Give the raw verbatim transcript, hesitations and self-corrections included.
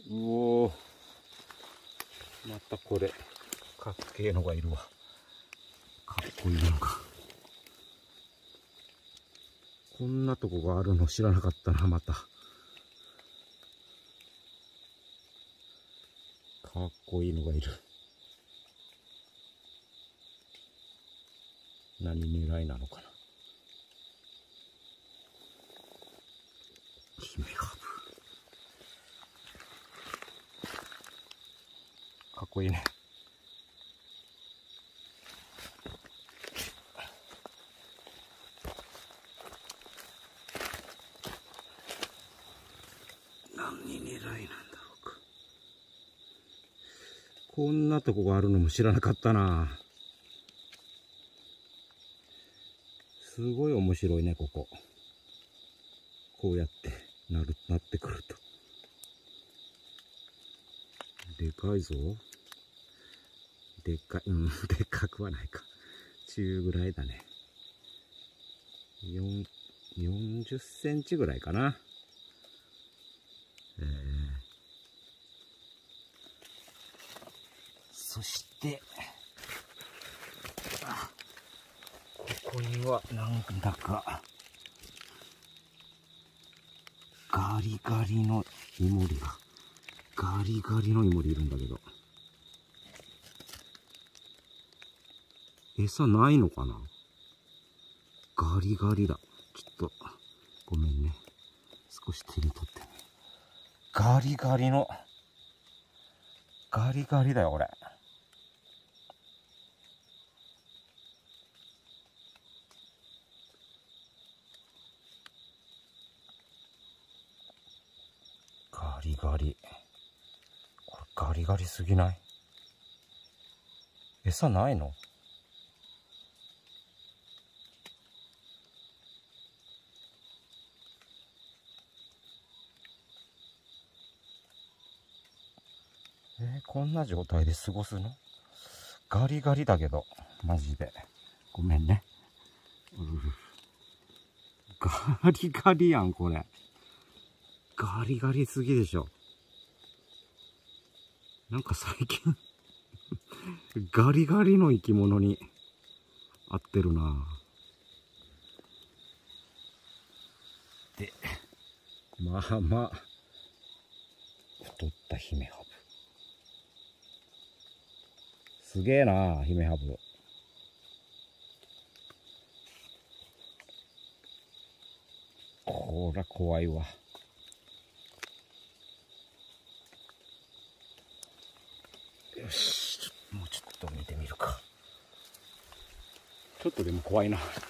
うおー、またこれかっけえのがいるわ。かっこいいのが。こんなとこがあるの知らなかったな。またかっこいいのがいる。何狙いなのかな。ヒメハブかっこいいね。何狙いなんだろうか。こんなとこがあるのも知らなかったな。すごい面白いね、ここ。こうやってなる、なってくると。でかいぞ。でっかい、うん、でっかくはないか。中ぐらいだね。よん、よんじゅっセンチぐらいかな。えー、そして、あ、ここにはなんだか、ガリガリのイモリが、ガリガリのイモリいるんだけど。餌ないのかな。ガリガリだ。ちょっと、ごめんね。少し手に取ってね。ガリガリの、ガリガリだよ、これ。ガリガリ。これガリガリすぎない？餌ないの？えー、こんな状態で過ごすの？ガリガリだけど、マジで。ごめんね。うガリガリやん、これ。ガリガリすぎでしょ。なんか最近、ガリガリの生き物に合ってるな。で、まあまあ、太ったヒメハブ。すげえな、ヒメハブ。こら怖いわ。よし、もうちょっと見てみるか。ちょっとでも怖いな。